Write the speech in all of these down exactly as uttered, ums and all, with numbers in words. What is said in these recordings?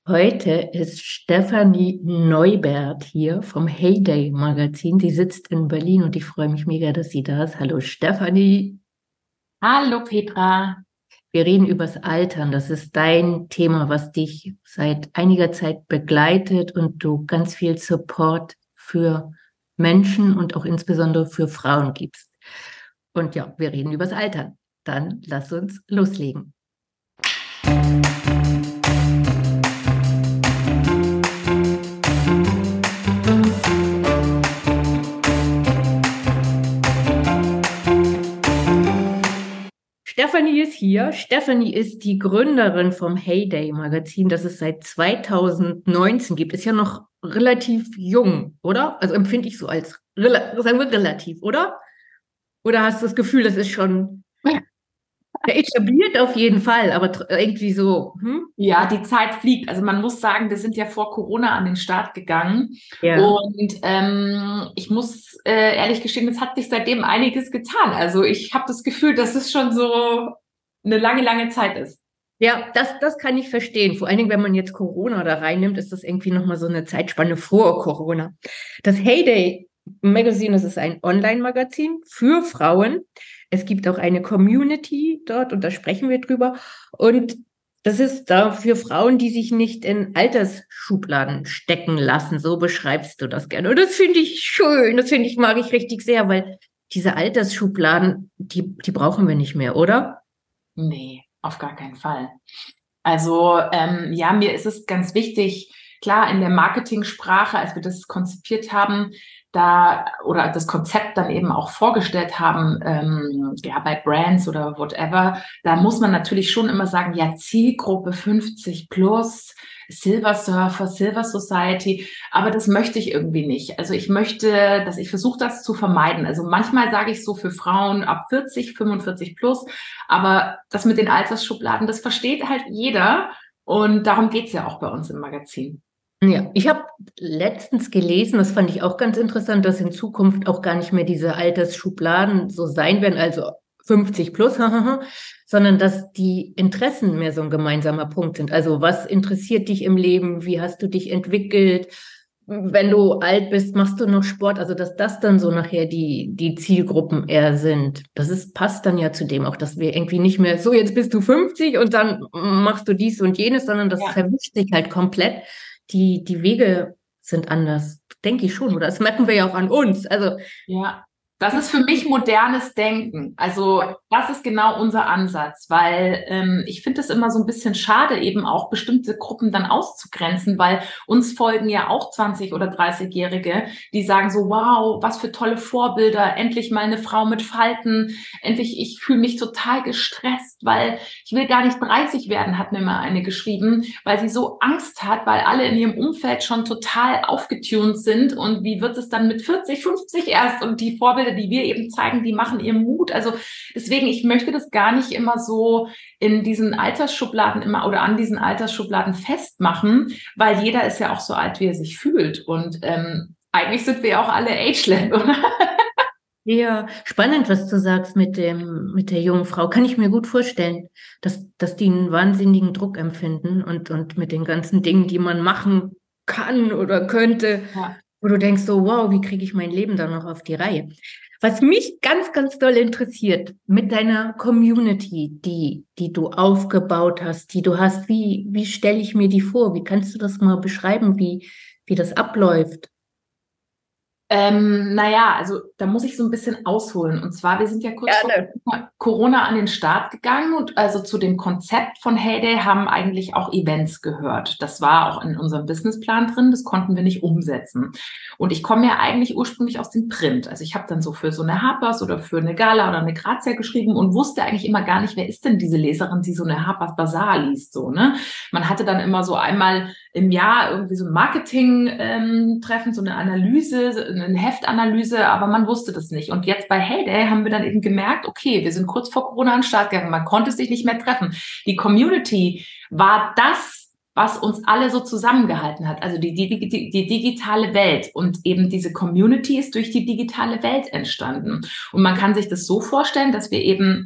Heute ist Stefanie Neubert hier vom Heyday Magazin. Sie sitzt in Berlin und ich freue mich mega, dass sie da ist. Hallo Stefanie. Hallo Petra. Wir reden übers Altern. Das ist dein Thema, was dich seit einiger Zeit begleitet und du ganz viel Support für Menschen und auch insbesondere für Frauen gibst. Und ja, wir reden übers Altern. Dann lass uns loslegen. Stefanie ist hier. Stefanie ist die Gründerin vom Heyday Magazin, das es seit zweitausendneunzehn gibt. Ist ja noch relativ jung, oder? Also empfinde ich so als, sagen wir relativ, oder? Oder hast du das Gefühl, das ist schon ja, etabliert auf jeden Fall, aber irgendwie so, hm? Ja, die Zeit fliegt. Also man muss sagen, wir sind ja vor Corona an den Start gegangen. Ja. Und ähm, ich muss äh, ehrlich gestehen, es hat sich seitdem einiges getan. Also ich habe das Gefühl, dass es schon so eine lange, lange Zeit ist. Ja, das, das kann ich verstehen. Vor allen Dingen, wenn man jetzt Corona da reinnimmt, ist das irgendwie nochmal so eine Zeitspanne vor Corona. Das Heyday Magazine, das ist ein Online-Magazin für Frauen. Es gibt auch eine Community dort und da sprechen wir drüber. Und das ist da für Frauen, die sich nicht in Altersschubladen stecken lassen. So beschreibst du das gerne. Und das finde ich schön. Das finde ich, mag ich richtig sehr, weil diese Altersschubladen, die, die brauchen wir nicht mehr, oder? Nee, auf gar keinen Fall. Also ähm, ja, mir ist es ganz wichtig, klar, in der Marketingsprache, als wir das konzipiert haben, da oder das Konzept dann eben auch vorgestellt haben, ähm, ja, bei Brands oder whatever, da muss man natürlich schon immer sagen, ja, Zielgruppe fünfzig plus, Silver Surfer, Silver Society, aber das möchte ich irgendwie nicht. Also ich möchte, dass ich versuche, das zu vermeiden. Also manchmal sage ich so für Frauen ab vierzig, fünfundvierzig plus, aber das mit den Altersschubladen, das versteht halt jeder und darum geht's ja auch bei uns im Magazin. Ja, ich habe letztens gelesen, das fand ich auch ganz interessant, dass in Zukunft auch gar nicht mehr diese Altersschubladen so sein werden, also fünfzig plus, sondern dass die Interessen mehr so ein gemeinsamer Punkt sind. Also was interessiert dich im Leben? Wie hast du dich entwickelt? Wenn du alt bist, machst du noch Sport? Also dass das dann so nachher die, die Zielgruppen eher sind. Das ist, passt dann ja zu dem auch, dass wir irgendwie nicht mehr so, jetzt bist du fünfzig und dann machst du dies und jenes, sondern das Ja. vermischt sich halt komplett. Die, die Wege sind anders, denke ich schon, oder? Das merken wir ja auch an uns. Also, Ja, das ist für mich modernes Denken. Also das ist genau unser Ansatz, weil ähm, ich finde es immer so ein bisschen schade, eben auch bestimmte Gruppen dann auszugrenzen, weil uns folgen ja auch zwanzig- oder dreißig-Jährige, die sagen so, wow, was für tolle Vorbilder, endlich mal eine Frau mit Falten, endlich, ich fühle mich total gestresst, weil ich will gar nicht dreißig werden, hat mir mal eine geschrieben, weil sie so Angst hat, weil alle in ihrem Umfeld schon total aufgetunt sind und wie wird es dann mit vierzig, fünfzig erst und die Vorbilder, die wir eben zeigen, die machen ihren Mut. Also deswegen, ich möchte das gar nicht immer so in diesen Altersschubladen immer oder an diesen Altersschubladen festmachen, weil jeder ist ja auch so alt, wie er sich fühlt. Und ähm, eigentlich sind wir ja auch alle ageless, oder? ja, spannend, was du sagst mit dem, mit der jungen Frau. Kann ich mir gut vorstellen, dass, dass die einen wahnsinnigen Druck empfinden und, und mit den ganzen Dingen, die man machen kann oder könnte, Ja. wo du denkst so, wow, wie kriege ich mein Leben da noch auf die Reihe? Was mich ganz, ganz doll interessiert, mit deiner Community, die, die du aufgebaut hast, die du hast, wie, wie stelle ich mir die vor? Wie kannst du das mal beschreiben, wie, wie das abläuft? Ähm, naja, also da muss ich so ein bisschen ausholen. Und zwar, wir sind ja kurz vor Gerne. Corona an den Start gegangen und also zu dem Konzept von Heyday haben eigentlich auch Events gehört. Das war auch in unserem Businessplan drin, das konnten wir nicht umsetzen. Und ich komme ja eigentlich ursprünglich aus dem Print. Also ich habe dann so für so eine Harper's oder für eine Gala oder eine Grazia geschrieben und wusste eigentlich immer gar nicht, wer ist denn diese Leserin, die so eine Harper's Bazaar liest, so, ne? Man hatte dann immer so einmal im Jahr irgendwie so ein Marketing-Treffen, ähm, so eine Analyse, eine Heftanalyse, aber man wusste das nicht. Und jetzt bei Heyday haben wir dann eben gemerkt, okay, wir sind kurz vor Corona an den Start gegangen, man konnte sich nicht mehr treffen. Die Community war das, was uns alle so zusammengehalten hat, also die, die, die, die digitale Welt. Und eben diese Community ist durch die digitale Welt entstanden. Und man kann sich das so vorstellen, dass wir eben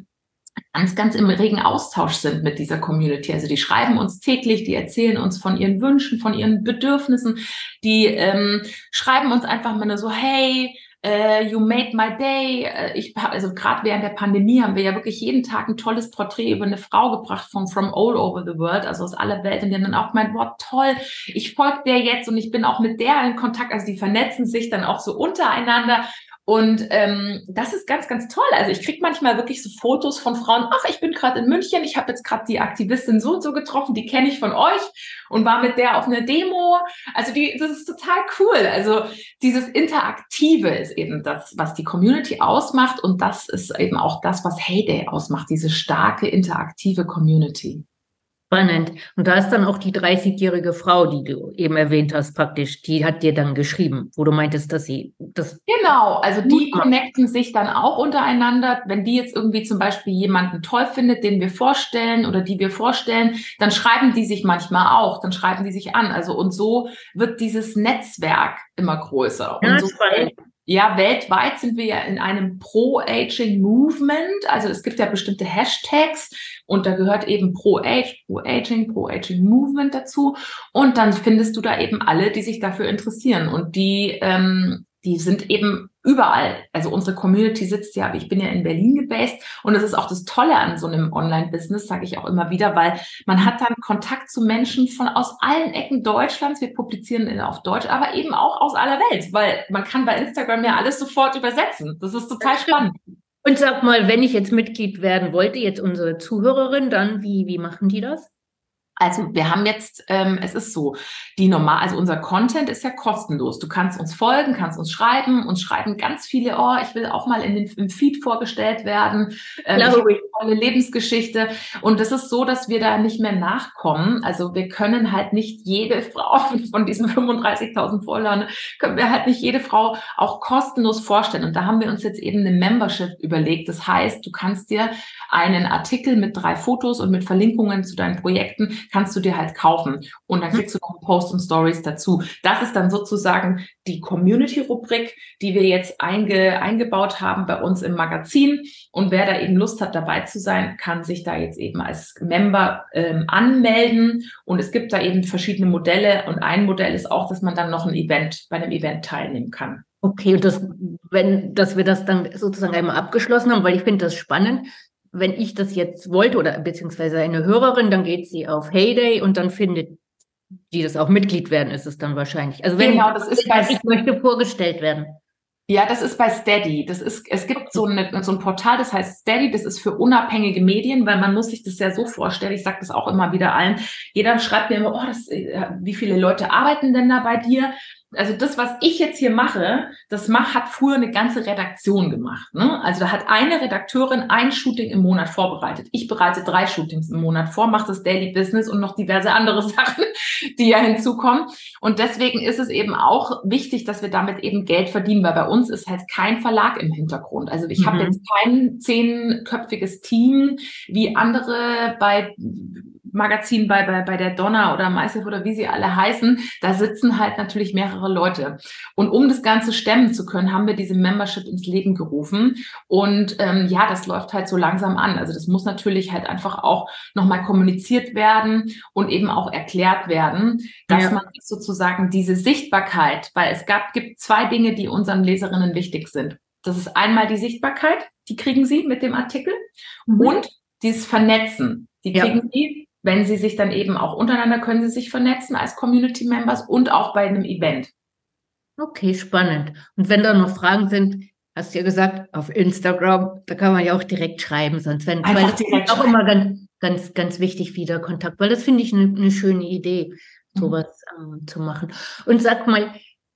ganz, ganz im regen Austausch sind mit dieser Community. Also die schreiben uns täglich, die erzählen uns von ihren Wünschen, von ihren Bedürfnissen, die ähm, schreiben uns einfach mal nur so, hey, Uh, you made my day. Uh, ich also gerade während der Pandemie haben wir ja wirklich jeden Tag ein tolles Porträt über eine Frau gebracht von from all over the world, also aus aller Welt. Und die haben dann auch gemeint, boah, toll, ich folge der jetzt und ich bin auch mit der in Kontakt. Also die vernetzen sich dann auch so untereinander. Und ähm, das ist ganz, ganz toll. Also ich kriege manchmal wirklich so Fotos von Frauen, ach, ich bin gerade in München, ich habe jetzt gerade die Aktivistin so und so getroffen, die kenne ich von euch und war mit der auf einer Demo. Also die, das ist total cool. Also dieses Interaktive ist eben das, was die Community ausmacht, und das ist eben auch das, was Heyday ausmacht, diese starke, interaktive Community. Spannend. Und da ist dann auch die dreißigjährige Frau, die du eben erwähnt hast, praktisch, die hat dir dann geschrieben, wo du meintest, dass sie das... Genau, also die connecten sich dann auch untereinander. Wenn die jetzt irgendwie zum Beispiel jemanden toll findet, den wir vorstellen oder die wir vorstellen, dann schreiben die sich manchmal auch, dann schreiben die sich an. Also und so wird dieses Netzwerk immer größer. Ja, und so spannend. Ja, weltweit sind wir ja in einem Pro-Aging-Movement. Also es gibt ja bestimmte Hashtags und da gehört eben Pro-Age, Pro-Aging, Pro-Aging-Movement dazu. Und dann findest du da eben alle, die sich dafür interessieren. Und die, ähm, die sind eben überall. Also unsere Community sitzt ja, ich bin ja in Berlin gebased, und das ist auch das Tolle an so einem Online-Business, sage ich auch immer wieder, weil man hat dann Kontakt zu Menschen von aus allen Ecken Deutschlands. Wir publizieren auf Deutsch, aber eben auch aus aller Welt, weil man kann bei Instagram ja alles sofort übersetzen. Das ist total spannend. Und sag mal, wenn ich jetzt Mitglied werden wollte, jetzt unsere Zuhörerin, dann wie, wie machen die das? Also wir haben jetzt, ähm, es ist so, die normal, also unser Content ist ja kostenlos. Du kannst uns folgen, kannst uns schreiben. Uns schreiben ganz viele, oh, ich will auch mal in den, im Feed vorgestellt werden. Ähm, ich habe eine tolle Lebensgeschichte. Und das ist so, dass wir da nicht mehr nachkommen. Also wir können halt nicht jede Frau von diesen fünfunddreißigtausend Followern, können wir halt nicht jede Frau auch kostenlos vorstellen. Und da haben wir uns jetzt eben eine Membership überlegt. Das heißt, du kannst dir einen Artikel mit drei Fotos und mit Verlinkungen zu deinen Projekten kannst du dir halt kaufen. Und dann kriegst du noch Posts und Stories dazu. Das ist dann sozusagen die Community-Rubrik, die wir jetzt einge, eingebaut haben bei uns im Magazin. Und wer da eben Lust hat, dabei zu sein, kann sich da jetzt eben als Member ähm, anmelden. Und es gibt da eben verschiedene Modelle. Und ein Modell ist auch, dass man dann noch ein Event, bei einem Event teilnehmen kann. Okay, und das, wenn, dass wir das dann sozusagen einmal abgeschlossen haben, weil ich finde das spannend. Wenn ich das jetzt wollte oder beziehungsweise eine Hörerin, dann geht sie auf Heyday und dann findet die das auch Mitglied werden, ist es dann wahrscheinlich. Also wenn genau, das ist bei ich möchte vorgestellt werden. Ja, das ist bei Steady. Das ist, es gibt so, eine, so ein Portal, das heißt Steady. Das ist für unabhängige Medien, weil man muss sich das ja so vorstellen. Ich sage das auch immer wieder allen. Jeder schreibt mir immer, oh, das, wie viele Leute arbeiten denn da bei dir? Also das, was ich jetzt hier mache, das macht, hat früher eine ganze Redaktion gemacht. Ne? Also da hat eine Redakteurin ein Shooting im Monat vorbereitet. Ich bereite drei Shootings im Monat vor, mache das Daily Business und noch diverse andere Sachen, die ja hinzukommen. Und deswegen ist es eben auch wichtig, dass wir damit eben Geld verdienen, weil bei uns ist halt kein Verlag im Hintergrund. Also ich mhm. habe jetzt kein zehnköpfiges Team wie andere bei Magazinen, bei, bei, bei der Donna oder Meisef oder wie sie alle heißen. Da sitzen halt natürlich mehrere Leute. Und um das Ganze stemmen zu können, haben wir diese Membership ins Leben gerufen. Und ähm, ja, das läuft halt so langsam an. Also das muss natürlich halt einfach auch nochmal kommuniziert werden und eben auch erklärt werden, dass ja. man sozusagen diese Sichtbarkeit, weil es gab, gibt zwei Dinge, die unseren Leserinnen wichtig sind. Das ist einmal die Sichtbarkeit, die kriegen sie mit dem Artikel, mhm. und dieses Vernetzen, die kriegen ja. sie, wenn sie sich dann eben auch untereinander, können sie sich vernetzen als Community Members und auch bei einem Event. Okay, spannend. Und wenn da noch Fragen sind, hast du ja gesagt, auf Instagram, da kann man ja auch direkt schreiben, sonst wenn, weil das ist auch immer ganz, ganz, ganz wichtig, wieder Kontakt, weil das finde ich eine, eine schöne Idee, sowas mhm. ähm, zu machen. Und sag mal,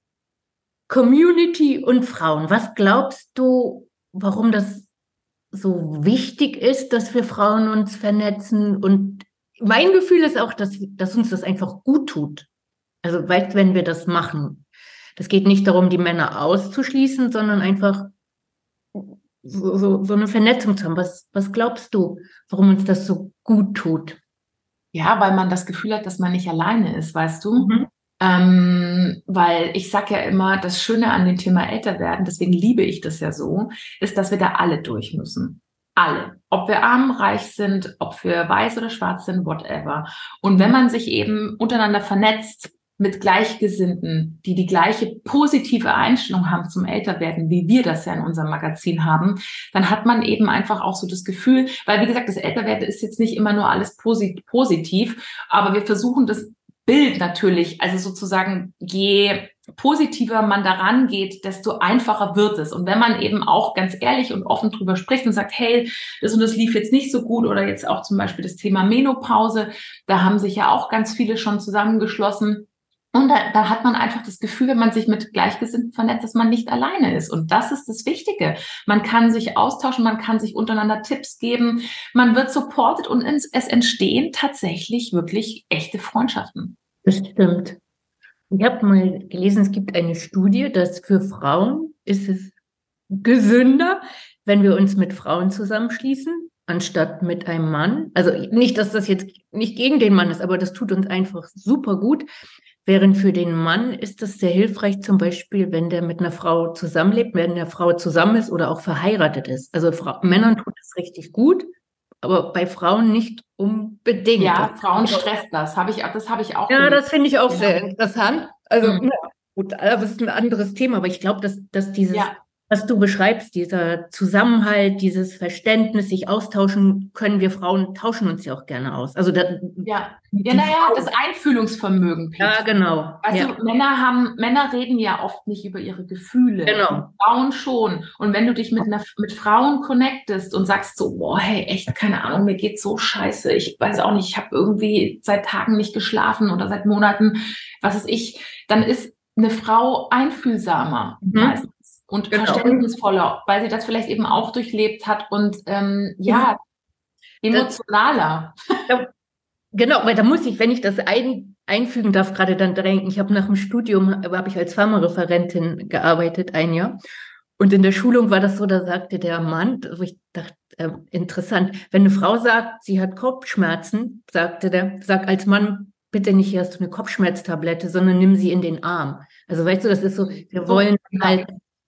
Community und Frauen, was glaubst du, warum das so wichtig ist, dass wir Frauen uns vernetzen? Und mein Gefühl ist auch, dass, dass uns das einfach gut tut. Also, weißt, wenn wir das machen. Das geht nicht darum, die Männer auszuschließen, sondern einfach so, so, so eine Vernetzung zu haben. Was, was glaubst du, warum uns das so gut tut? Ja, weil man das Gefühl hat, dass man nicht alleine ist, weißt du? Mhm. Ähm, weil ich sage ja immer, das Schöne an dem Thema älter werden, deswegen liebe ich das ja so, ist, dass wir da alle durch müssen. alle, ob wir arm, reich sind, ob wir weiß oder schwarz sind, whatever. Und wenn man sich eben untereinander vernetzt mit Gleichgesinnten, die die gleiche positive Einstellung haben zum Älterwerden, wie wir das ja in unserem Magazin haben, dann hat man eben einfach auch so das Gefühl, weil wie gesagt, das Älterwerden ist jetzt nicht immer nur alles posit- positiv, aber wir versuchen das Bild natürlich, also sozusagen, je positiver man daran geht, desto einfacher wird es. Und wenn man eben auch ganz ehrlich und offen drüber spricht und sagt, hey, das und das lief jetzt nicht so gut, oder jetzt auch zum Beispiel das Thema Menopause, da haben sich ja auch ganz viele schon zusammengeschlossen. Und da, da hat man einfach das Gefühl, wenn man sich mit Gleichgesinnten vernetzt, dass man nicht alleine ist. Und das ist das Wichtige. Man kann sich austauschen, man kann sich untereinander Tipps geben, man wird supported und es entstehen tatsächlich wirklich echte Freundschaften. Das stimmt. Ich habe mal gelesen, es gibt eine Studie, dass für Frauen ist es gesünder, wenn wir uns mit Frauen zusammenschließen, anstatt mit einem Mann. Also nicht, dass das jetzt nicht gegen den Mann ist, aber das tut uns einfach super gut. Während für den Mann ist das sehr hilfreich, zum Beispiel, wenn der mit einer Frau zusammenlebt, wenn der Frau zusammen ist oder auch verheiratet ist. Also Fra- Männern tut es richtig gut, aber bei Frauen nicht unbedingt. Ja, Frauen stresst das. Habe ich, das habe ich auch Ja, gelesen. das finde ich auch Ja. sehr interessant. Also, Mhm. ja, gut, das ist ein anderes Thema, aber ich glaube, dass, dass dieses, Ja. was du beschreibst, dieser Zusammenhalt, dieses Verständnis, sich austauschen können, wir Frauen tauschen uns ja auch gerne aus. Also, da, Ja, die ja, naja, Frauen- das Einfühlungsvermögen, Pete. ja, genau. Weißt Ja, du, Männer haben, Männer reden ja oft nicht über ihre Gefühle. genau. Frauen schon. Und wenn du dich mit einer, mit Frauen connectest und sagst so, boah, hey, echt, keine Ahnung, mir geht's so scheiße. Ich weiß auch nicht, ich habe irgendwie seit Tagen nicht geschlafen oder seit Monaten, was ist ich, dann ist eine Frau einfühlsamer Mhm. meistens und Genau. verständnisvoller, weil sie das vielleicht eben auch durchlebt hat und ähm, ja, emotionaler. Da, genau, weil da muss ich, wenn ich das ein, einfügen darf, gerade dann denken, ich habe nach dem Studium, habe ich als Pharmareferentin gearbeitet, ein Jahr. Und in der Schulung war das so, da sagte der Mann, wo ich dachte, äh, interessant, wenn eine Frau sagt, sie hat Kopfschmerzen, sagte der, sag als Mann, bitte nicht, hier hast du eine Kopfschmerztablette, sondern nimm sie in den Arm. Also weißt du, das ist so, wir wollen halt,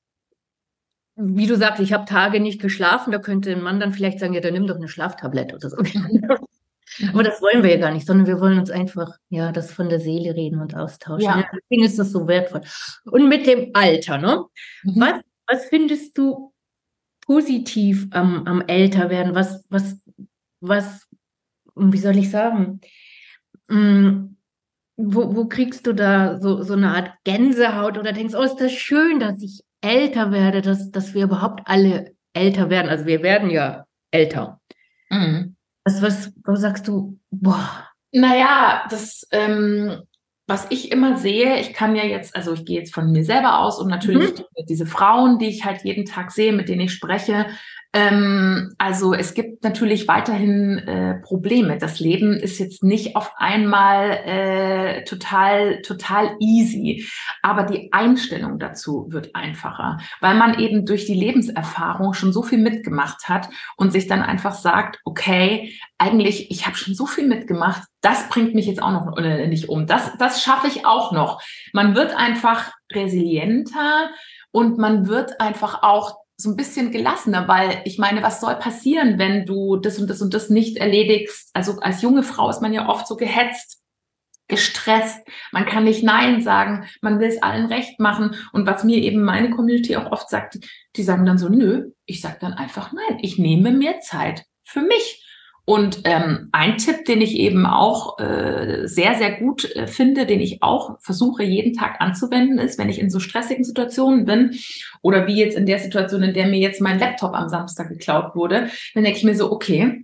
wie du sagst, ich habe Tage nicht geschlafen, da könnte ein Mann dann vielleicht sagen, ja, dann nimm doch eine Schlaftablette oder so. Aber das wollen wir ja gar nicht, sondern wir wollen uns einfach, ja, das von der Seele reden und austauschen. Ja. Ja, deswegen ist das so wertvoll. Und mit dem Alter, ne? Mhm. Was, was findest du positiv am, am Älterwerden? Was, was, was, wie soll ich sagen? Hm, wo, wo kriegst du da so, so eine Art Gänsehaut oder denkst, oh, ist das schön, dass ich älter werde, dass, dass wir überhaupt alle älter werden? Also wir werden ja älter. Mhm. Was, was, wo sagst du, boah, Naja, das, ähm, was ich immer sehe, ich kann ja jetzt, also ich gehe jetzt von mir selber aus und natürlich Mhm. die, diese Frauen, die ich halt jeden Tag sehe, mit denen ich spreche. Ähm, also es gibt natürlich weiterhin äh, Probleme. Das Leben ist jetzt nicht auf einmal äh, total, total easy, aber die Einstellung dazu wird einfacher, weil man eben durch die Lebenserfahrung schon so viel mitgemacht hat und sich dann einfach sagt, okay, eigentlich, ich habe schon so viel mitgemacht, das bringt mich jetzt auch noch äh, nicht um. Das, das schaffe ich auch noch. Man wird einfach resilienter und man wird einfach auch so ein bisschen gelassener, weil ich meine, was soll passieren, wenn du das und das und das nicht erledigst? Also als junge Frau ist man ja oft so gehetzt, gestresst, man kann nicht Nein sagen, man will es allen recht machen. Und was mir eben meine Community auch oft sagt, die sagen dann so, nö, ich sag dann einfach nein, ich nehme mir Zeit für mich. Und ähm, ein Tipp, den ich eben auch äh, sehr, sehr gut äh, finde, den ich auch versuche jeden Tag anzuwenden, ist, wenn ich in so stressigen Situationen bin oder wie jetzt in der Situation, in der mir jetzt mein Laptop am Samstag geklaut wurde, dann denke ich mir so, okay,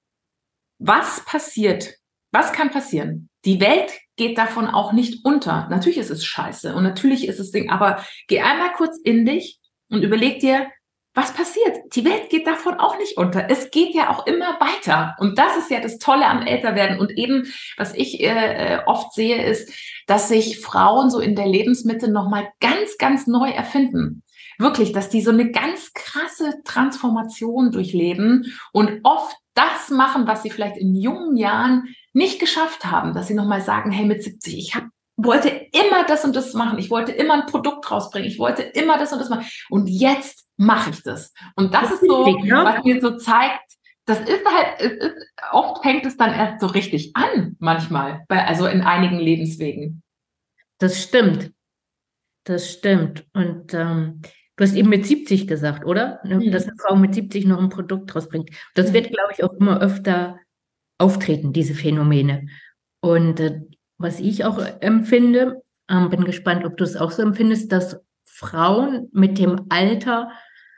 was passiert? Was kann passieren? Die Welt geht davon auch nicht unter. Natürlich ist es scheiße und natürlich ist es Ding, aber geh einmal kurz in dich und überleg dir, was passiert? Die Welt geht davon auch nicht unter. Es geht ja auch immer weiter. Und das ist ja das Tolle am Älterwerden. Und eben, was ich äh, oft sehe, ist, dass sich Frauen so in der Lebensmitte nochmal ganz, ganz neu erfinden. Wirklich, dass die so eine ganz krasse Transformation durchleben und oft das machen, was sie vielleicht in jungen Jahren nicht geschafft haben. Dass sie nochmal sagen, hey, mit siebzig, ich hab, wollte immer das und das machen. Ich wollte immer ein Produkt rausbringen. Ich wollte immer das und das machen. Und jetzt mache ich das. Und das, Das ist ist so, wichtig, ne? was mir so zeigt, das ist halt, es ist, oft fängt es dann erst so richtig an, manchmal, bei, also in einigen Lebenswegen. Das stimmt. Das stimmt. Und ähm, du hast eben mit siebzig gesagt, oder? Ne, dass Mhm. eine Frau mit siebzig noch ein Produkt rausbringt. Das wird, Mhm. glaube ich, auch immer öfter auftreten, diese Phänomene. Und äh, was ich auch empfinde, ähm, bin gespannt, ob du es auch so empfindest, dass Frauen mit dem Alter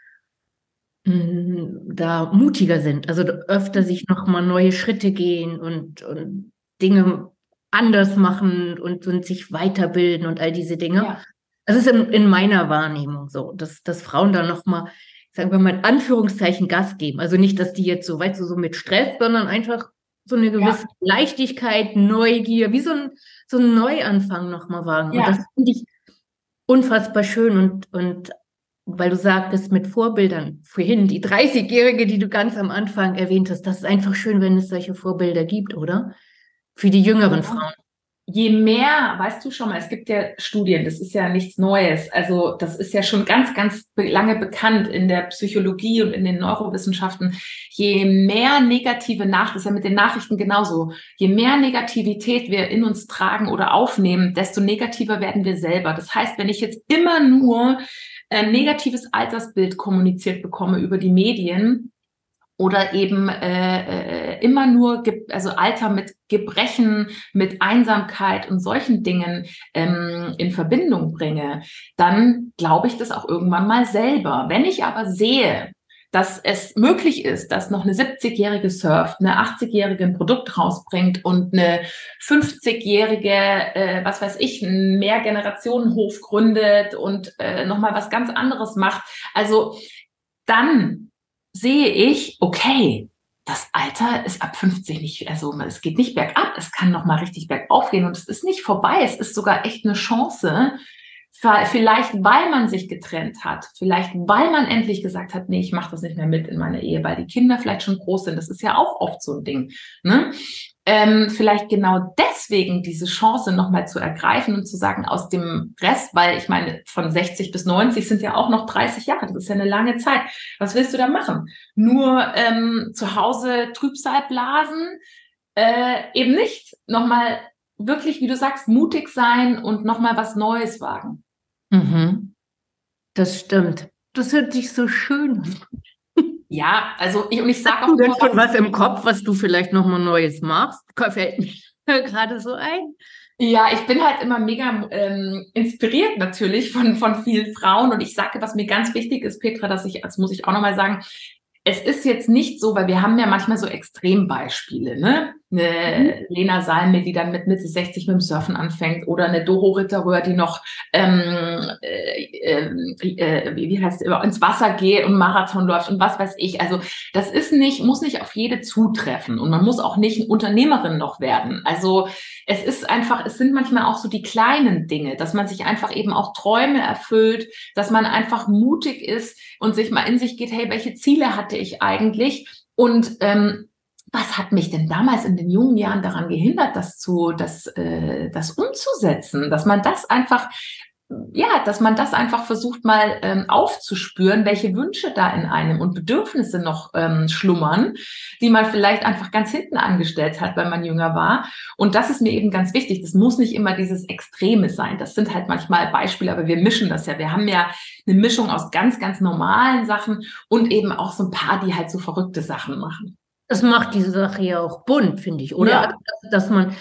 mh, da mutiger sind, also öfter sich noch mal neue Schritte gehen und, und Dinge anders machen und, und sich weiterbilden und all diese Dinge. Ja, Das ist in, in meiner Wahrnehmung so, dass, dass Frauen da noch mal, sagen wir mal in Anführungszeichen, Gas geben. Also nicht, dass die jetzt so weit so, so mit Stress, sondern einfach so eine gewisse ja, Leichtigkeit, Neugier, wie so ein, so ein Neuanfang noch mal wagen. Und das ja. finde ich unfassbar schön und, und weil du sagtest, mit Vorbildern, vorhin die dreißig-Jährige, die du ganz am Anfang erwähnt hast, das ist einfach schön, wenn es solche Vorbilder gibt, oder? Für die jüngeren Frauen. Je mehr, weißt du schon mal, es gibt ja Studien, das ist ja nichts Neues. Also das ist ja schon ganz, ganz be- lange bekannt in der Psychologie und in den Neurowissenschaften. Je mehr negative Nachrichten, das ist ja mit den Nachrichten genauso, je mehr Negativität wir in uns tragen oder aufnehmen, desto negativer werden wir selber. Das heißt, wenn ich jetzt immer nur ein negatives Altersbild kommuniziert bekomme über die Medien, oder eben äh, äh, immer nur, ge also Alter mit Gebrechen, mit Einsamkeit und solchen Dingen ähm, in Verbindung bringe, dann glaube ich das auch irgendwann mal selber. Wenn ich aber sehe, dass es möglich ist, dass noch eine siebzig-Jährige surft, eine achtzig-Jährige ein Produkt rausbringt und eine fünfzig-Jährige, äh, was weiß ich, einen Mehrgenerationenhof gründet und äh, nochmal was ganz anderes macht, also dann sehe ich, okay, das Alter ist ab fünfzig nicht, also es geht nicht bergab, es kann noch mal richtig bergauf gehen und es ist nicht vorbei, es ist sogar echt eine Chance, vielleicht weil man sich getrennt hat, vielleicht weil man endlich gesagt hat, nee, ich mache das nicht mehr mit in meiner Ehe, weil die Kinder vielleicht schon groß sind, das ist ja auch oft so ein Ding, ne? Ähm, vielleicht genau deswegen diese Chance nochmal zu ergreifen und zu sagen, aus dem Rest, weil ich meine, von sechzig bis neunzig sind ja auch noch dreißig Jahre, das ist ja eine lange Zeit. Was willst du da machen? Nur ähm, zu Hause Trübsal blasen? Äh, eben nicht. Nochmal wirklich, wie du sagst, mutig sein und nochmal was Neues wagen. Mhm, das stimmt. Das hört sich so schön an. Ja, also ich, und ich Hast sage auch du denn immer, schon was was im Kopf, was du vielleicht noch mal Neues machst? Fällt mir gerade so ein. ja, ich bin halt immer mega ähm, inspiriert natürlich von, von vielen Frauen. Und ich sage, was mir ganz wichtig ist, Petra, dass ich, das muss ich auch nochmal sagen, es ist jetzt nicht so, weil wir haben ja manchmal so Extrembeispiele, ne? Mhm. Eine Lena Salme, die dann mit Mitte sechzig mit dem Surfen anfängt, oder eine Doro Ritterröhr, die noch ähm, äh, äh, wie heißt es, ins Wasser geht und Marathon läuft und was weiß ich. Also das ist nicht, muss nicht auf jede zutreffen und man muss auch nicht eine Unternehmerin noch werden. Also es ist einfach, es sind manchmal auch so die kleinen Dinge, dass man sich einfach eben auch Träume erfüllt, dass man einfach mutig ist und sich mal in sich geht, hey, welche Ziele hatte ich eigentlich? Und ähm, was hat mich denn damals in den jungen Jahren daran gehindert, das zu, das, äh, das umzusetzen? Dass man das einfach, ja, dass man das einfach versucht mal ähm, aufzuspüren, welche Wünsche da in einem und Bedürfnisse noch ähm, schlummern, die man vielleicht einfach ganz hinten angestellt hat, wenn man jünger war. Und das ist mir eben ganz wichtig. Das muss nicht immer dieses Extreme sein. Das sind halt manchmal Beispiele, aber wir mischen das ja. Wir haben ja eine Mischung aus ganz, ganz normalen Sachen und eben auch so ein paar, die halt so verrückte Sachen machen. Das macht diese Sache ja auch bunt, finde ich, oder? Also, Ja, dass, dass man,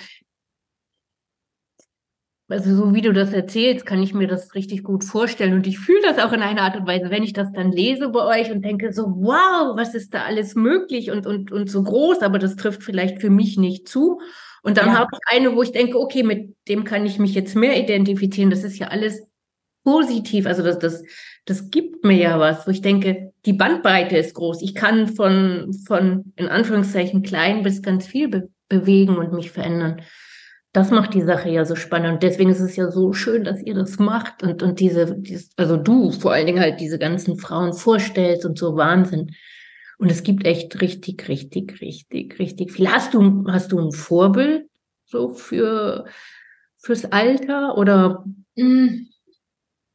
also so wie du das erzählst, kann ich mir das richtig gut vorstellen. Und ich fühle das auch in einer Art und Weise, wenn ich das dann lese bei euch und denke so, wow, was ist da alles möglich und, und, und so groß, aber das trifft vielleicht für mich nicht zu. Und dann ja, habe ich eine, wo ich denke, okay, mit dem kann ich mich jetzt mehr identifizieren. Das ist ja alles positiv. Also das, das, das gibt mir ja was, wo ich denke, die Bandbreite ist groß. Ich kann von, von in Anführungszeichen klein bis ganz viel be bewegen und mich verändern. Das macht die Sache ja so spannend. Und deswegen ist es ja so schön, dass ihr das macht und, und diese, dieses, also du vor allen Dingen halt diese ganzen Frauen vorstellst und so Wahnsinn. Und es gibt echt richtig, richtig, richtig, richtig viel. Hast du, hast du ein Vorbild so für, fürs Alter oder? mm.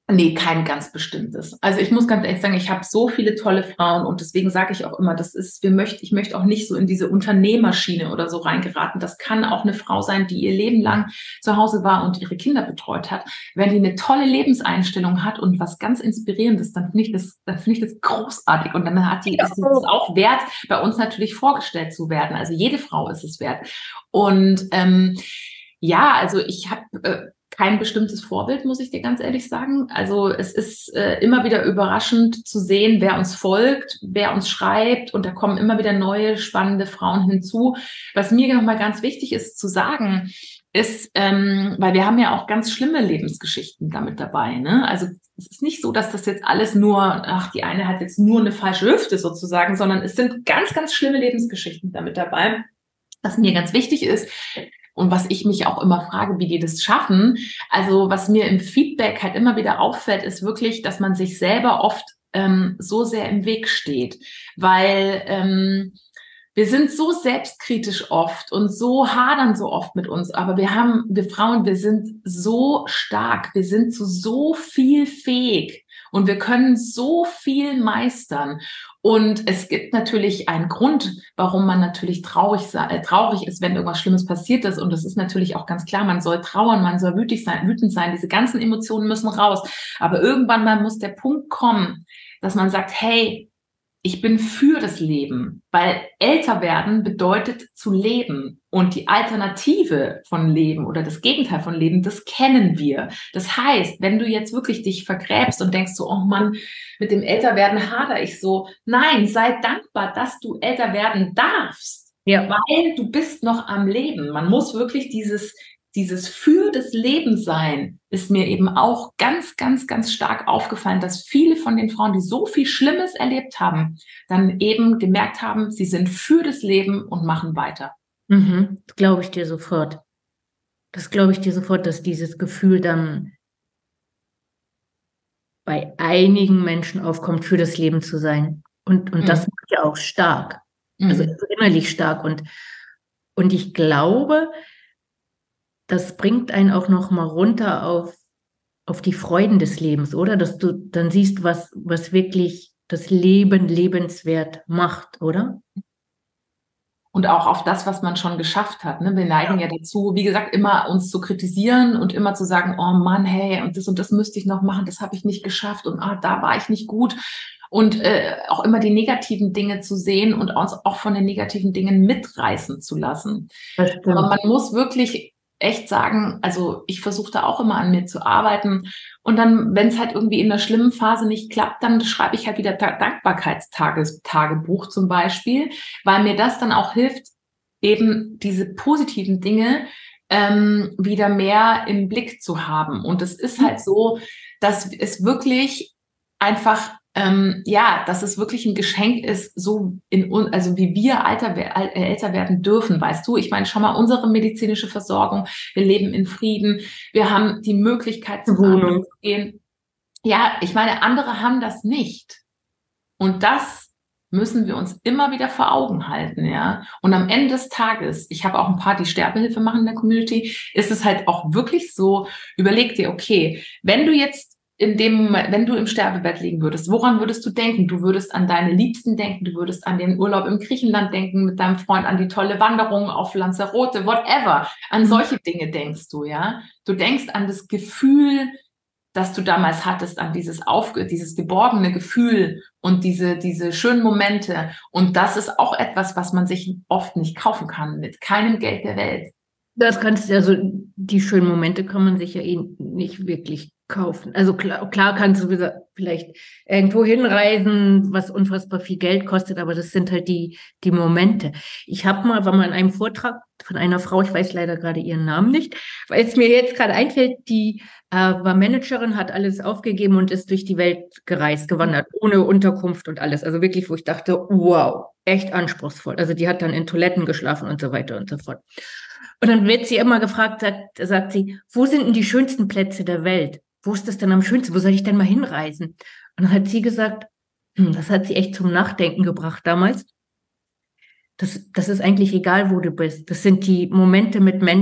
Nee, kein ganz bestimmtes. Also ich muss ganz ehrlich sagen, ich habe so viele tolle Frauen und deswegen sage ich auch immer, das ist, wir möchten, ich möchte auch nicht so in diese Unternehmerschiene oder so reingeraten. Das kann auch eine Frau sein, die ihr Leben lang zu Hause war und ihre Kinder betreut hat. Wenn die eine tolle Lebenseinstellung hat und was ganz Inspirierendes, dann finde ich das, dann finde ich das großartig und dann hat die, ist es auch wert, bei uns natürlich vorgestellt zu werden. Also jede Frau ist es wert. Und ähm, ja, also ich habe äh, kein bestimmtes Vorbild, muss ich dir ganz ehrlich sagen. Also es ist äh, immer wieder überraschend zu sehen, wer uns folgt, wer uns schreibt und da kommen immer wieder neue, spannende Frauen hinzu. Was mir nochmal ganz wichtig ist zu sagen, ist, ähm, weil wir haben ja auch ganz schlimme Lebensgeschichten damit dabei, ne? Also es ist nicht so, dass das jetzt alles nur, ach, die eine hat jetzt nur eine falsche Hüfte sozusagen, sondern es sind ganz, ganz schlimme Lebensgeschichten damit dabei. Was mir ganz wichtig ist, und was ich mich auch immer frage, wie die das schaffen. Also was mir im Feedback halt immer wieder auffällt, ist wirklich, dass man sich selber oft ähm, so sehr im Weg steht. Weil ähm, wir sind so selbstkritisch oft und so hadern so oft mit uns. Aber wir haben, wir Frauen, wir sind so stark. Wir sind zu so viel fähig. Und wir können so viel meistern. Und es gibt natürlich einen Grund, warum man natürlich traurig, äh, traurig ist, wenn irgendwas Schlimmes passiert ist. Und das ist natürlich auch ganz klar, man soll trauern, man soll wütig sein, wütend sein. Diese ganzen Emotionen müssen raus. Aber irgendwann mal muss der Punkt kommen, dass man sagt, hey, ich bin für das Leben, weil älter werden bedeutet zu leben. Und die Alternative von Leben oder das Gegenteil von Leben, das kennen wir. Das heißt, wenn du jetzt wirklich dich vergräbst und denkst so, oh Mann, mit dem Älterwerden hadere ich so. Nein, sei dankbar, dass du älter werden darfst. Ja. Weil du bist noch am Leben. Man muss wirklich dieses Dieses für das Leben sein, ist mir eben auch ganz, ganz, ganz stark aufgefallen, dass viele von den Frauen, die so viel Schlimmes erlebt haben, dann eben gemerkt haben, sie sind für das Leben und machen weiter. Mhm, das glaube ich dir sofort. Das glaube ich dir sofort, dass dieses Gefühl dann bei einigen Menschen aufkommt, für das Leben zu sein. Und, und mhm. das macht ja auch stark. Mhm. Also innerlich stark. Und, und ich glaube, das bringt einen auch noch mal runter auf, auf die Freuden des Lebens, oder? Dass du dann siehst, was, was wirklich das Leben lebenswert macht, oder? Und auch auf das, was man schon geschafft hat. Ne? Wir neigen ja. ja dazu, wie gesagt, immer uns zu kritisieren und immer zu sagen, oh Mann, hey, und das und das müsste ich noch machen, das habe ich nicht geschafft und ah, da war ich nicht gut. Und äh, auch immer die negativen Dinge zu sehen und uns auch von den negativen Dingen mitreißen zu lassen. Aber man muss wirklich echt sagen, also ich versuche da auch immer an mir zu arbeiten und dann, wenn es halt irgendwie in einer schlimmen Phase nicht klappt, dann schreibe ich halt wieder Dankbarkeitstagebuch zum Beispiel, weil mir das dann auch hilft, eben diese positiven Dinge ähm, wieder mehr im Blick zu haben. Und es ist halt so, dass es wirklich einfach Ähm, ja, dass es wirklich ein Geschenk ist, so in also wie wir alter, äh, älter werden dürfen, weißt du? Ich meine, schau mal, unsere medizinische Versorgung, wir leben in Frieden, wir haben die Möglichkeit zu gehen. Ja, ich meine, andere haben das nicht. Und das müssen wir uns immer wieder vor Augen halten, ja. Und am Ende des Tages, ich habe auch ein paar, die Sterbehilfe machen in der Community, ist es halt auch wirklich so, überleg dir, okay, wenn du jetzt in dem, wenn du im Sterbebett liegen würdest, woran würdest du denken? Du würdest an deine Liebsten denken, du würdest an den Urlaub im Griechenland denken, mit deinem Freund, an die tolle Wanderung auf Lanzarote, whatever. An solche Dinge denkst du, ja. Du denkst an das Gefühl, das du damals hattest, an dieses Aufge dieses geborgene Gefühl und diese, diese schönen Momente. Und das ist auch etwas, was man sich oft nicht kaufen kann, mit keinem Geld der Welt. Das kannst du, also die schönen Momente kann man sich ja eh nicht wirklich kaufen. Also klar, klar kannst du vielleicht irgendwo hinreisen, was unfassbar viel Geld kostet, aber das sind halt die, die Momente. Ich habe mal, war mal in einem Vortrag von einer Frau, ich weiß leider gerade ihren Namen nicht, weil es mir jetzt gerade einfällt, die äh, war Managerin, hat alles aufgegeben und ist durch die Welt gereist, gewandert, ohne Unterkunft und alles. Also wirklich, wo ich dachte, wow, echt anspruchsvoll. Also die hat dann in Toiletten geschlafen und so weiter und so fort. Und dann wird sie immer gefragt, sagt, sagt sie, wo sind denn die schönsten Plätze der Welt? Wo ist das denn am schönsten? Wo soll ich denn mal hinreisen? Und dann hat sie gesagt, hm, das hat sie echt zum Nachdenken gebracht damals. Das, das ist eigentlich egal, wo du bist. Das sind die Momente mit Menschen,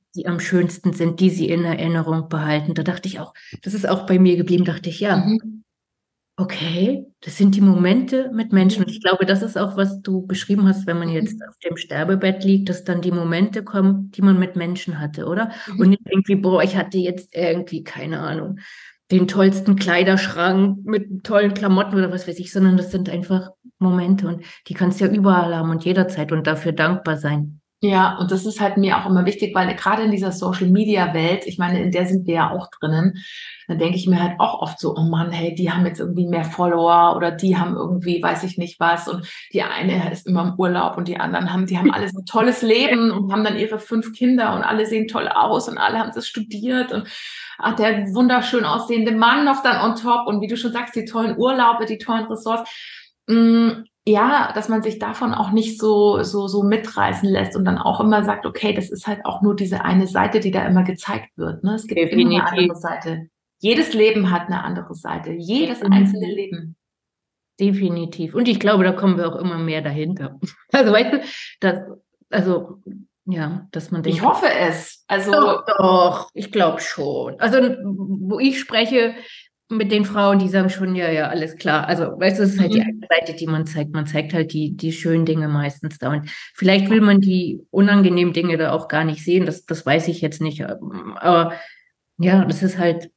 die am schönsten sind, die sie in Erinnerung behalten. Da dachte ich auch, das ist auch bei mir geblieben, dachte ich, ja, Mhm. okay, das sind die Momente mit Menschen. Und Mhm. ich glaube, das ist auch, was du beschrieben hast, wenn man jetzt Mhm. auf dem Sterbebett liegt, dass dann die Momente kommen, die man mit Menschen hatte, oder? Und Mhm. nicht irgendwie, boah, ich hatte jetzt irgendwie, keine Ahnung, den tollsten Kleiderschrank mit tollen Klamotten oder was weiß ich, sondern das sind einfach Momente und die kannst du ja überall haben und jederzeit und dafür dankbar sein. Ja, und das ist halt mir auch immer wichtig, weil gerade in dieser Social-Media-Welt, ich meine, in der sind wir ja auch drinnen, dann denke ich mir halt auch oft so, oh Mann, hey, die haben jetzt irgendwie mehr Follower oder die haben irgendwie, weiß ich nicht was und die eine ist immer im Urlaub und die anderen haben, die haben alle so ein tolles Leben und haben dann ihre fünf Kinder und alle sehen toll aus und alle haben das studiert und ach, der wunderschön aussehende Mann noch dann on top und wie du schon sagst, die tollen Urlaube, die tollen Ressorts. Mm, ja, dass man sich davon auch nicht so, so, so mitreißen lässt und dann auch immer sagt, okay, das ist halt auch nur diese eine Seite, die da immer gezeigt wird. Ne? Es gibt immer eine Definitiv. andere Seite. Jedes Leben hat eine andere Seite. Jedes einzelne Definitiv. Leben. Definitiv. Und ich glaube, da kommen wir auch immer mehr dahinter. Also weißt du, dass, also ja, dass man Ich denkt, hoffe es. Also, doch, doch, ich glaube schon. Also wo ich spreche mit den Frauen, die sagen schon, ja, ja, alles klar. Also weißt du, es ist halt die eine mhm. Seite, die man zeigt. Man zeigt halt die, die schönen Dinge meistens da. Und vielleicht will man die unangenehmen Dinge da auch gar nicht sehen. Das, das weiß ich jetzt nicht. Aber ja, das ist halt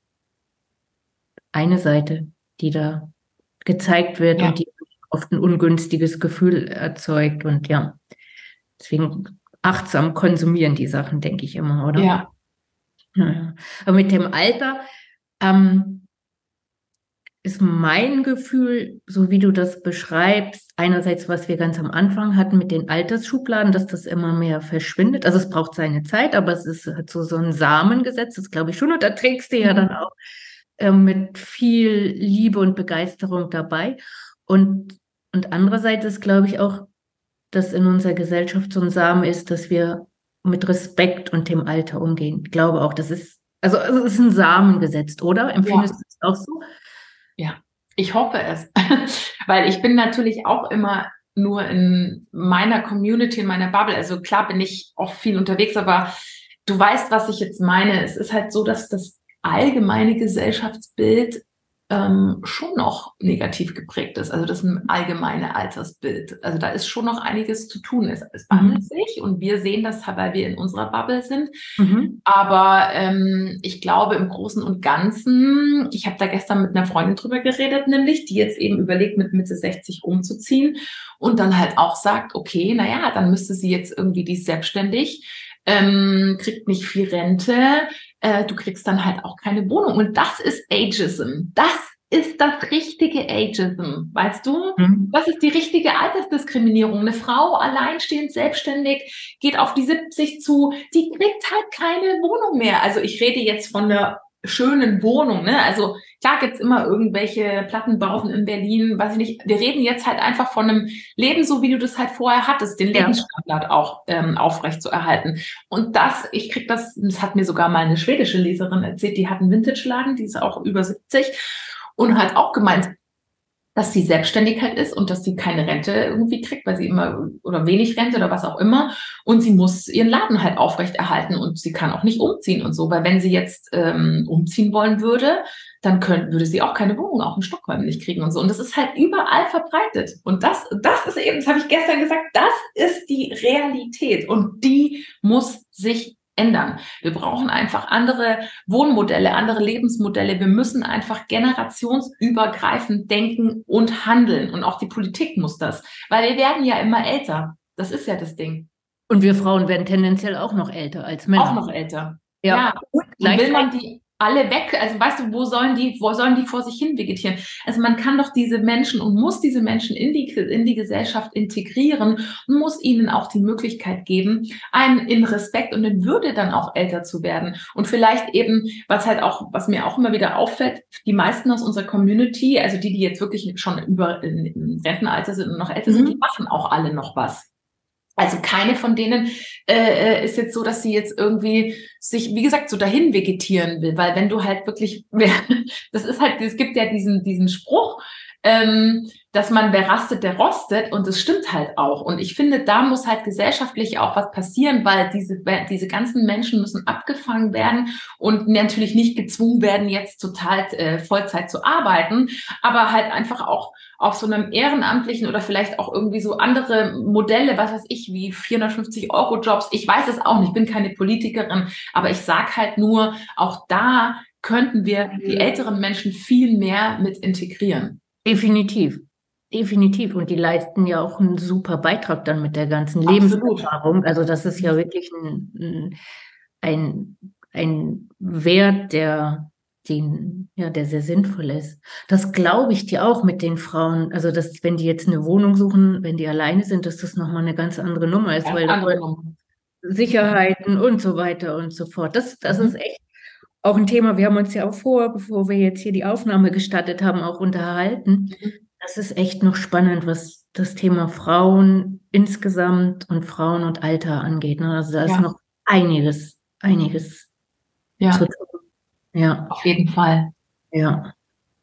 eine Seite, die da gezeigt wird Ja, und die oft ein ungünstiges Gefühl erzeugt. Und ja, deswegen achtsam konsumieren die Sachen, denke ich immer, oder? ja, Ja, ja. Aber mit dem Alter ähm, ist mein Gefühl, so wie du das beschreibst, einerseits, was wir ganz am Anfang hatten mit den Altersschubladen, dass das immer mehr verschwindet. Also es braucht seine Zeit, aber es ist hat so, so ein Samen gesetzt, das glaube ich schon. Und da trägst du ja dann mhm. auch ähm, mit viel Liebe und Begeisterung dabei. Und, und andererseits ist, glaube ich, auch, dass in unserer Gesellschaft so ein Samen ist, dass wir mit Respekt und dem Alter umgehen. Ich glaube auch, das ist, also es ist ein Samen gesetzt, oder? Empfindest Ja, du es auch so? ja. Ich hoffe es. Weil ich bin natürlich auch immer nur in meiner Community, in meiner Bubble. Also klar bin ich auch viel unterwegs, aber du weißt, was ich jetzt meine. Es ist halt so, dass das allgemeine Gesellschaftsbild ähm, schon noch negativ geprägt ist. Also das allgemeine Altersbild. Also da ist schon noch einiges zu tun. Es, es wandelt Mhm. sich und wir sehen das, weil wir in unserer Bubble sind. Mhm. Aber ähm, ich glaube im Großen und Ganzen, ich habe da gestern mit einer Freundin drüber geredet, nämlich, die jetzt eben überlegt, mit Mitte sechzig umzuziehen und dann halt auch sagt, okay, naja, dann müsste sie jetzt irgendwie, die ist selbstständig, ähm, kriegt nicht viel Rente, äh, du kriegst dann halt auch keine Wohnung. Und das ist Ageism. Das ist das richtige Ageism, weißt du? Mhm. Das ist die richtige Altersdiskriminierung. Eine Frau alleinstehend, selbstständig, geht auf die siebzig zu, die kriegt halt keine Wohnung mehr. Also ich rede jetzt von einer schönen Wohnung, ne? Also klar gibt's immer irgendwelche Plattenbauten in Berlin, weiß ich nicht. Wir reden jetzt halt einfach von einem Leben, so wie du das halt vorher hattest, den Ja. Lebensstandard auch ähm, aufrecht zu erhalten. Und das, ich krieg das, das hat mir sogar mal eine schwedische Leserin erzählt, die hat einen Vintage-Laden, die ist auch über siebzig und hat auch gemeint, dass sie Selbstständigkeit ist und dass sie keine Rente irgendwie kriegt, weil sie immer oder wenig Rente oder was auch immer. Und sie muss ihren Laden halt aufrechterhalten und sie kann auch nicht umziehen und so, weil wenn sie jetzt ähm, umziehen wollen würde, dann könnte, würde sie auch keine Wohnung, auch in Stockholm nicht kriegen und so. Und das ist halt überall verbreitet. Und das, das ist eben, das habe ich gestern gesagt, das ist die Realität und die muss sich ändern. Wir brauchen einfach andere Wohnmodelle, andere Lebensmodelle. Wir müssen einfach generationsübergreifend denken und handeln. Und auch die Politik muss das, weil wir werden ja immer älter. Das ist ja das Ding. Und wir Frauen werden tendenziell auch noch älter als Auch Männer. noch älter. Ja. Ja. Und Und will man gleichzeitig, die alle weg? Also weißt du, wo sollen die, wo sollen die vor sich hin vegetieren? Also man kann doch diese Menschen und muss diese Menschen in die, in die Gesellschaft integrieren und muss ihnen auch die Möglichkeit geben, einen in Respekt und in Würde dann auch älter zu werden. Und vielleicht eben, was halt auch, was mir auch immer wieder auffällt, die meisten aus unserer Community, also die, die jetzt wirklich schon über im Rentenalter sind und noch älter sind, die mhm. machen auch alle noch was. Also keine von denen äh, ist jetzt so, dass sie jetzt irgendwie sich, wie gesagt, so dahin vegetieren will, weil wenn du halt wirklich, das ist halt, es gibt ja diesen diesen Spruch, ähm, dass man, wer rastet, der rostet, und das stimmt halt auch. Und ich finde, da muss halt gesellschaftlich auch was passieren, weil diese, diese ganzen Menschen müssen abgefangen werden und natürlich nicht gezwungen werden, jetzt total äh, Vollzeit zu arbeiten, aber halt einfach auch auf so einem ehrenamtlichen oder vielleicht auch irgendwie so andere Modelle, was weiß ich, wie vierhundertfünfzig Euro Jobs. Ich weiß es auch nicht, ich bin keine Politikerin, aber ich sag halt nur, auch da könnten wir die älteren Menschen viel mehr mit integrieren. Definitiv. Definitiv. Und die leisten ja auch einen super Beitrag dann mit der ganzen Absolut. Lebenserfahrung. Also das ist ja wirklich ein, ein, ein Wert, der, den, ja, der sehr sinnvoll ist. Das glaube ich dir auch mit den Frauen. Also dass, wenn die jetzt eine Wohnung suchen, wenn die alleine sind, dass das nochmal eine ganz andere Nummer ist, Ganz weil andere Nummer. Sicherheiten und so weiter und so fort. Das, das Mhm. ist echt auch ein Thema. Wir haben uns ja auch vor, bevor wir jetzt hier die Aufnahme gestartet haben, auch unterhalten. Mhm. Das ist echt noch spannend, was das Thema Frauen insgesamt und Frauen und Alter angeht. Ne? Also da ist Ja. noch einiges, einiges Ja, zu tun. Ja, auf jeden Fall. ja.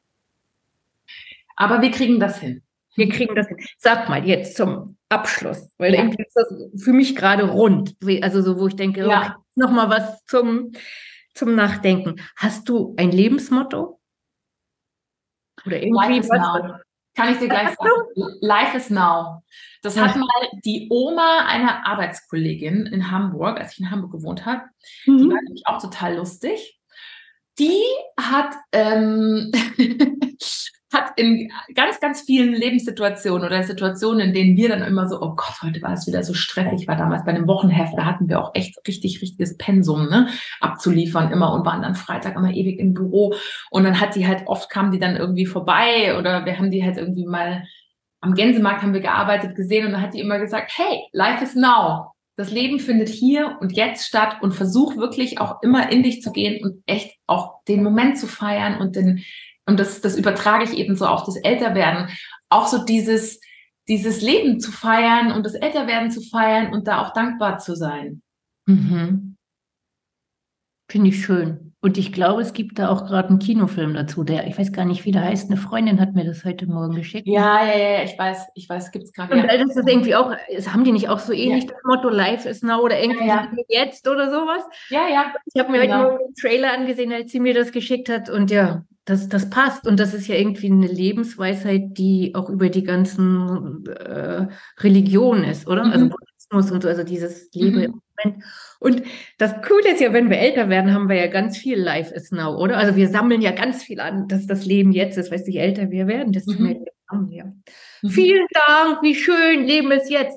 Aber wir kriegen das hin. Wir kriegen das hin. Sag mal jetzt zum Abschluss, weil Ja. irgendwie ist das für mich gerade rund. Also so, wo ich denke, Ja. okay, noch mal was zum, zum Nachdenken. Hast du ein Lebensmotto? Oder irgendwie Life is was? now. Kann ich dir gleich Hast du? sagen. Life is now. Das Ja. hat mal die Oma einer Arbeitskollegin in Hamburg, als ich in Hamburg gewohnt habe, die Mhm. war nämlich auch total lustig. Die hat, ähm, hat in ganz, ganz vielen Lebenssituationen oder Situationen, in denen wir dann immer so, oh Gott, heute war es wieder so stressig. Ich war damals bei einem Wochenheft, da hatten wir auch echt richtig, richtiges Pensum, ne, abzuliefern immer und waren dann Freitag immer ewig im Büro. Und dann hat die halt, oft kamen die dann irgendwie vorbei oder wir haben die halt irgendwie mal am Gänsemarkt haben wir gearbeitet, gesehen, und dann hat die immer gesagt, hey, life is now. Das Leben findet hier und jetzt statt, und versuch wirklich auch immer in dich zu gehen und echt auch den Moment zu feiern und den, und das, das übertrage ich eben so auf das Älterwerden. Auch so dieses, dieses Leben zu feiern und das Älterwerden zu feiern und da auch dankbar zu sein. Mhm. Finde ich schön. Und ich glaube, es gibt da auch gerade einen Kinofilm dazu, der, ich weiß gar nicht, wie der heißt. Eine Freundin hat mir das heute Morgen geschickt. Ja, ja, ja, ich weiß, ich weiß, gibt's gerade. Und Ja. das ist irgendwie auch, es haben die nicht auch so ähnlich Ja. das Motto Life is now oder irgendwie Ja, ja. jetzt oder sowas? Ja, ja. Ich habe mir Genau. heute Morgen den Trailer angesehen, als sie mir das geschickt hat, und ja, das, das passt. Und das ist ja irgendwie eine Lebensweisheit, die auch über die ganzen äh, Religionen ist, oder? Mhm. Also Buddhismus und so, also dieses Lebe im Mhm. Moment. Und das Coole ist ja, wenn wir älter werden, haben wir ja ganz viel Life is now, oder? Also wir sammeln ja ganz viel an, dass das Leben jetzt ist. Weißt du, je älter wir werden, desto Mhm. mehr haben wir. Mhm. Vielen Dank, wie schön, Leben ist jetzt.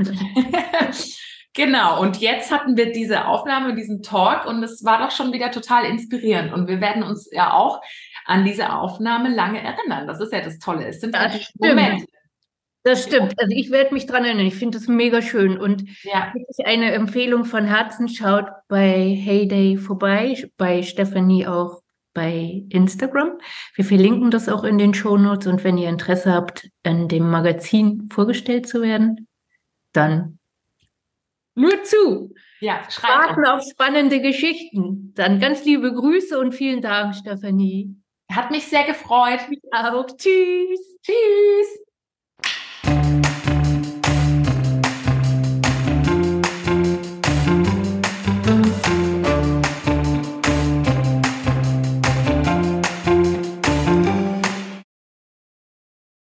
Genau, und jetzt hatten wir diese Aufnahme, diesen Talk, und es war doch schon wieder total inspirierend. Und wir werden uns ja auch an diese Aufnahme lange erinnern. Das ist ja das Tolle. Es sind Das ja die stimmt. Momente. Das stimmt. Also ich werde mich dran erinnern. Ich finde das mega schön. Und Ja, wirklich eine Empfehlung von Herzen, schaut bei Heyday vorbei, bei Stefanie auch bei Instagram. Wir verlinken das auch in den Shownotes. Und wenn ihr Interesse habt, in dem Magazin vorgestellt zu werden, dann nur zu. ja, schreibt Warten auf spannende Geschichten. Dann ganz liebe Grüße und vielen Dank, Stefanie. uns. Hat mich sehr gefreut. Auch. Tschüss. Tschüss.